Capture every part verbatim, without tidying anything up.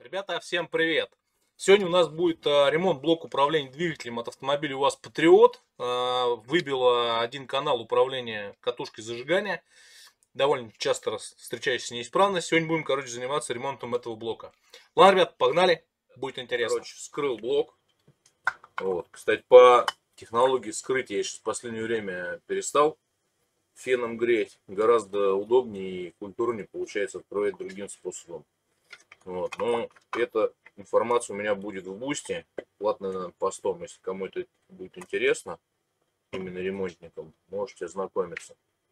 Ребята, всем привет! Сегодня у нас будет э, ремонт блока управления двигателем от автомобиля УАЗ Патриот. Э, выбило один канал управления катушкой зажигания. Довольно часто рас- встречающаяся неисправность. Сегодня будем, короче, заниматься ремонтом этого блока. Ладно, ребят, погнали. Будет интересно. Короче, вскрыл блок. Вот. Кстати, по технологии вскрытия я сейчас в последнее время перестал феном греть. Гораздо удобнее и культурнее получается открывать другим способом. Вот, но эта информация у меня будет в бусте, платным постом. Если кому это будет интересно, именно ремонтникам, можете ознакомиться.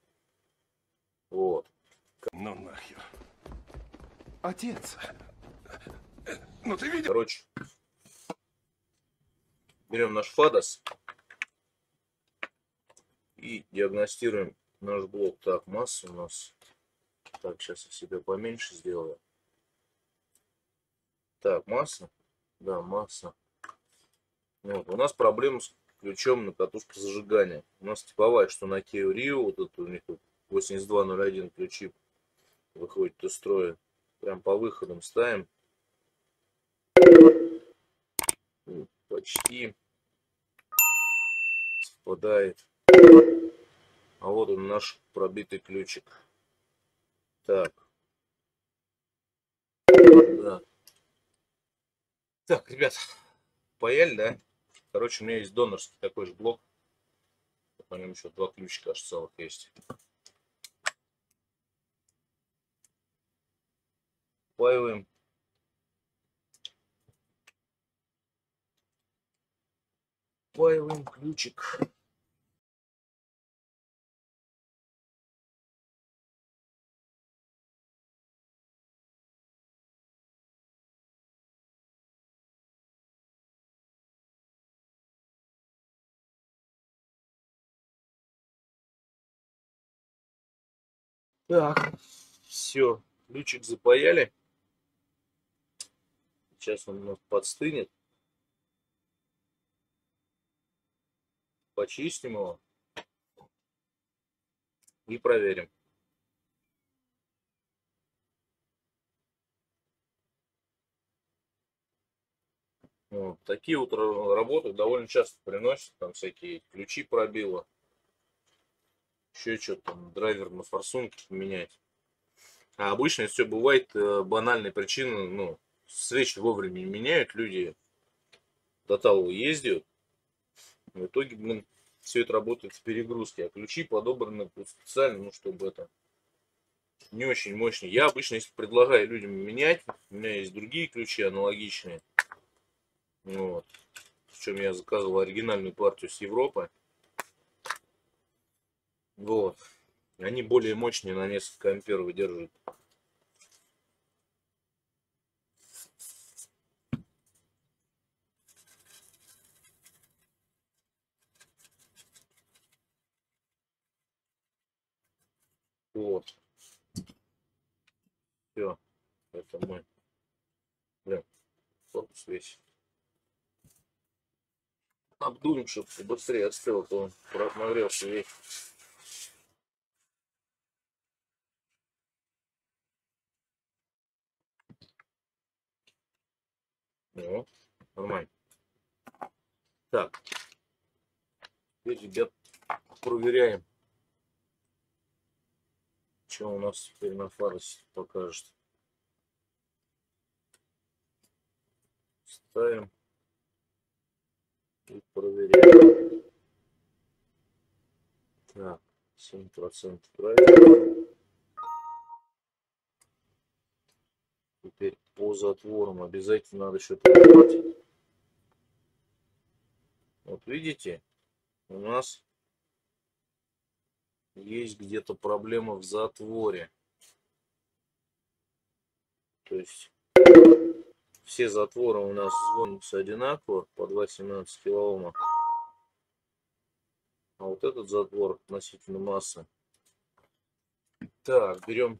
Вот. Ну нахер. Отец. Ну ты видел? Короче, берем наш фадос и диагностируем наш блок. Так, масса у нас. Так, сейчас я себе поменьше сделаю. Так, масса. Да, масса. Вот. У нас проблема с ключом на катушку зажигания. У нас типовая, что на Kia Rio, вот это у них восемьдесят два ноль один ключи выходит из строя. Прям по выходам ставим. Почти совпадает. А вот он, наш пробитый ключик. Так. Да. Так, ребят, паяли, да? Короче, у меня есть донорский такой же блок. По нему еще два ключика аж целых есть. Впаиваем. Впаиваем ключик. Так, все, ключик запаяли. Сейчас он у нас подстынет. Почистим его и проверим. Вот. Такие вот работы довольно часто приносят. Там всякие ключи пробило. Еще что-то там, драйвер на форсунке поменять. А обычно это все бывает э, банальной причины, ну, свечи вовремя не меняют, люди до того ездят. В итоге, блин, все это работает в перегрузке. А ключи подобраны специально, ну, чтобы это не очень мощные. Я обычно, если предлагаю людям менять, у меня есть другие ключи аналогичные. Вот. Причем я заказывал оригинальную партию с Европы. Вот. Они более мощные, на несколько ампер выдерживают. Вот. Все. Это мой. Блин, корпус весь. Обдуем, чтобы побыстрее остыл, а то он нагрелся весь. Вот. Нормально. Так. Теперь, ребят, проверяем, что у нас теперь на фаросе покажет. Ставим и проверяем. Так, семь процентов правильно. Теперь по затворам обязательно надо еще проверить. Вот видите, у нас есть где-то проблема в затворе. То есть все затворы у нас звонятся одинаково по два семнадцать килоома. А вот этот затвор относительно массы. Так, берем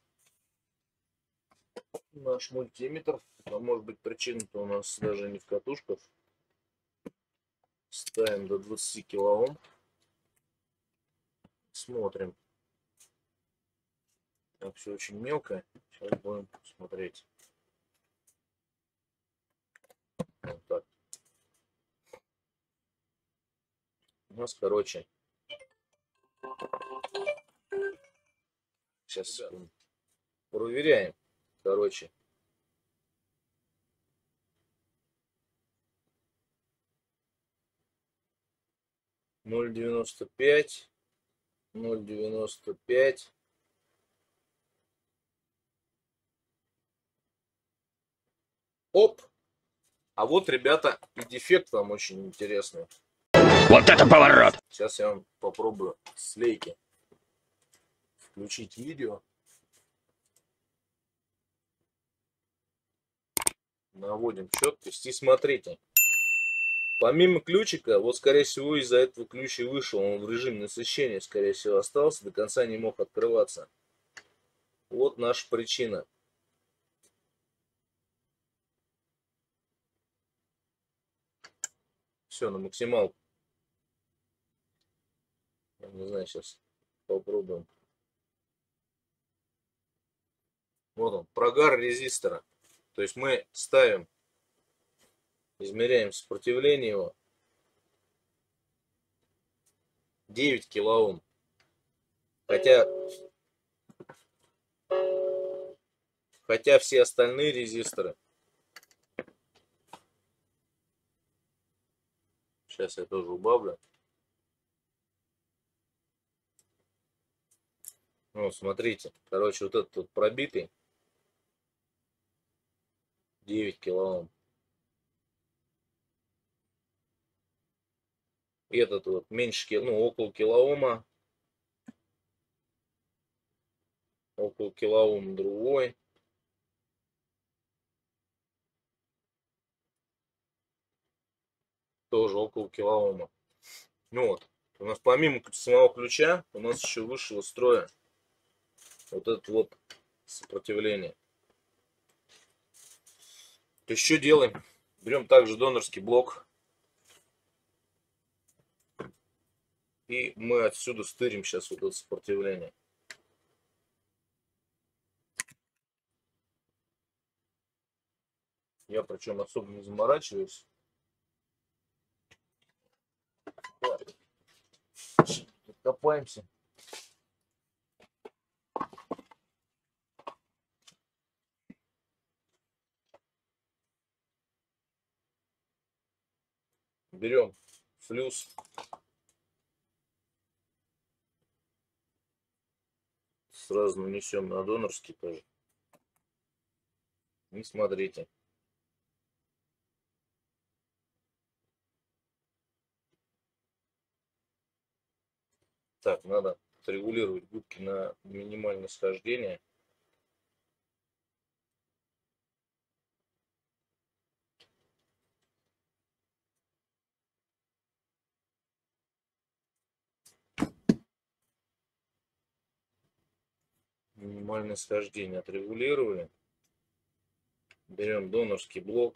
наш мультиметр. А может быть, причина-то у нас даже не в катушках. Ставим до двадцати килоом. Смотрим. Так, все очень мелко. Сейчас будем смотреть. нас, короче, сейчас проверяем, короче. ноль девяносто пять, ноль девяносто пять. Оп! А вот, ребята, и дефект вам очень интересный. Вот это поворот! Сейчас я вам попробую с лейки включить видео. Наводим четкость и смотрите. Помимо ключика, вот скорее всего из-за этого ключ и вышел. Он в режиме насыщения, скорее всего, остался, до конца не мог открываться. Вот наша причина. Все, на максималку. Не знаю, сейчас попробуем. Вот он, прогар резистора. То есть мы ставим, измеряем сопротивление его. девять килоом. Хотя, хотя все остальные резисторы. Сейчас я тоже убавлю. Вот, смотрите. Короче, вот этот вот пробитый. девять килоом. И этот вот меньше, ну, около килоома. Около килоома другой. Тоже около килоома. Ну вот. У нас помимо самого ключа, у нас еще вышел из строя вот это вот сопротивление. То есть что делаем? Берем также донорский блок. И мы отсюда стырим сейчас вот это сопротивление. Я причем особо не заморачиваюсь. Копаемся. Берем флюс. Сразу нанесем на донорский тоже. И смотрите. Так, надо отрегулировать губки на минимальное схождение. Минимальное схождение отрегулировали. Берем донорский блок.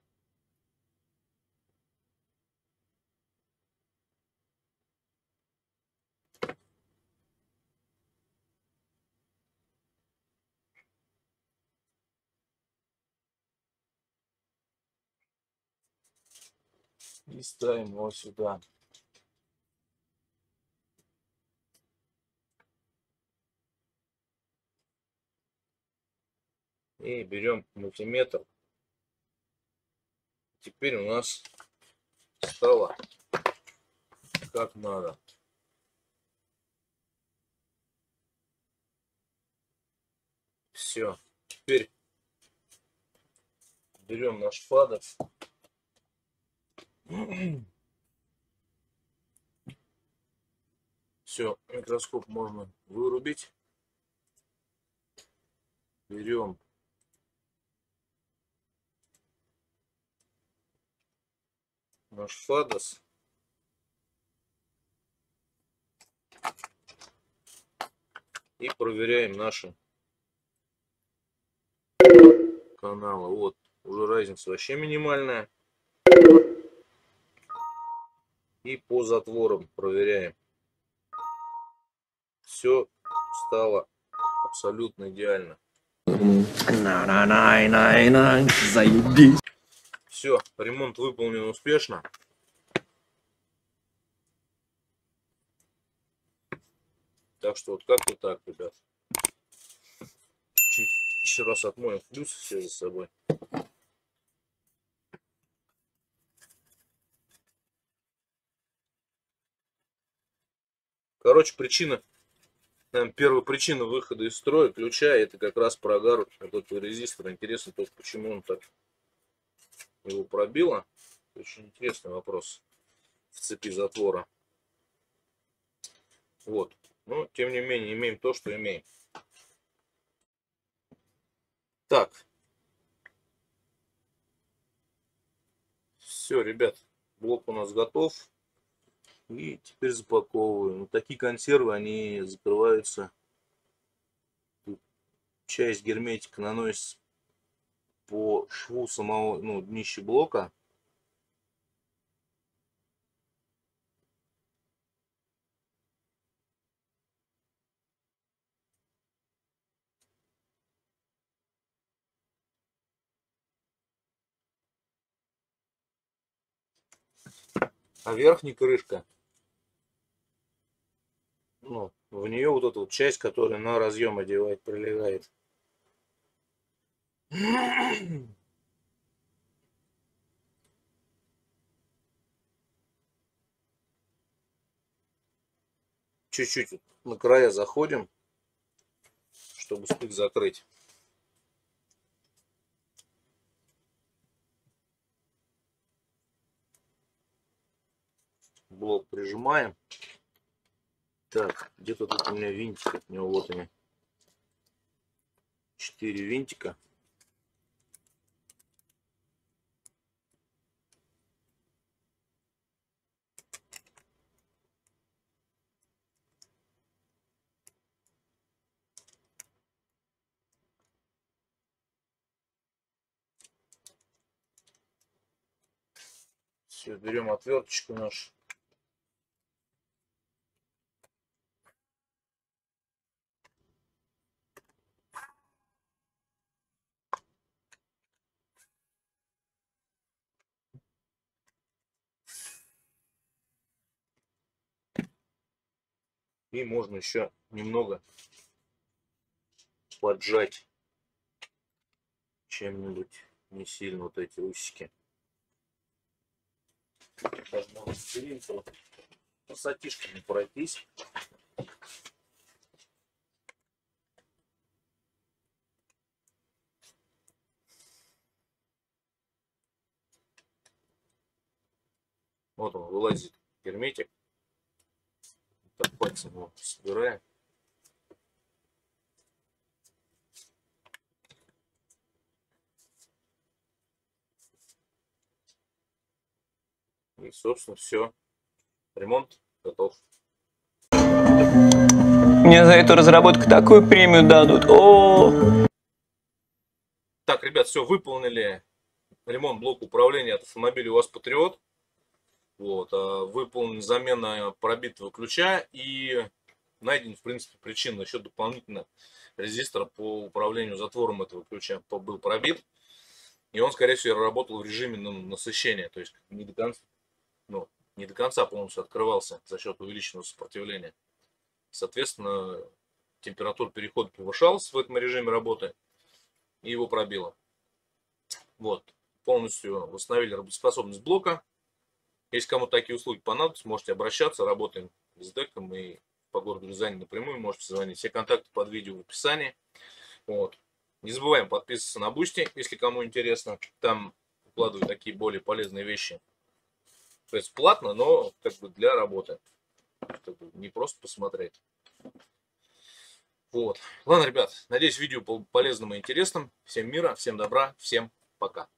И ставим его сюда. И берем мультиметр. Теперь у нас стало как надо. Все. Теперь берем наш фадер. Все, микроскоп можно вырубить. Берем наш фадос. И проверяем наши каналы. Вот, уже разница вообще минимальная. И по затворам проверяем. Все стало абсолютно идеально. Заебись. Все, ремонт выполнен успешно. Так что вот как-то так, ребят. Чуть еще раз отмоем плюс все за собой. Короче, причина, наверное, первая причина выхода из строя ключа, это как раз прогар вот этого резистора. Интересно только, почему он так его пробило. Очень интересный вопрос в цепи затвора. Вот. Но, тем не менее, имеем то, что имеем. Так. Все, ребят, блок у нас готов. И теперь запаковываем. Вот такие консервы, они закрываются. Тут часть герметика наносится по шву самого, ну, днища блока. А верхняя крышка, ну, в нее вот эта вот часть, которая на разъем одевает, прилегает. Чуть-чуть на края заходим, чтобы стык закрыть. Блок прижимаем. Так, где-то тут у меня винтик от него, вот они. Четыре винтика. Все, берем отверточку нашу. И можно еще немного поджать чем-нибудь, не сильно вот эти усики. Даже можно пассатишками пройтись. Вот он вылазит, герметик. Так пальцем его собираем. И, собственно, все. Ремонт готов. Мне за эту разработку такую премию дадут. О! Так, ребят, все, выполнили ремонт блока управления от автомобиля УАЗ Патриот. Вот, выполнена замена пробитого ключа и найден, в принципе, причина насчет дополнительно резистора по управлению затвором этого ключа был пробит. И он, скорее всего, работал в режиме насыщения, то есть не до конца, ну, не до конца полностью открывался за счет увеличенного сопротивления. Соответственно, температура перехода повышалась в этом режиме работы и его пробило. Вот, полностью восстановили работоспособность блока. Если кому-то такие услуги понадобятся, можете обращаться. Работаем с дэком и по городу Рязани напрямую можете звонить. Все контакты под видео в описании. Вот. Не забываем подписываться на Boosty, если кому интересно. Там вкладываю такие более полезные вещи. То есть платно, но как бы для работы. Как бы не просто посмотреть. Вот. Ладно, ребят, надеюсь, видео было полезным и интересным. Всем мира, всем добра, всем пока.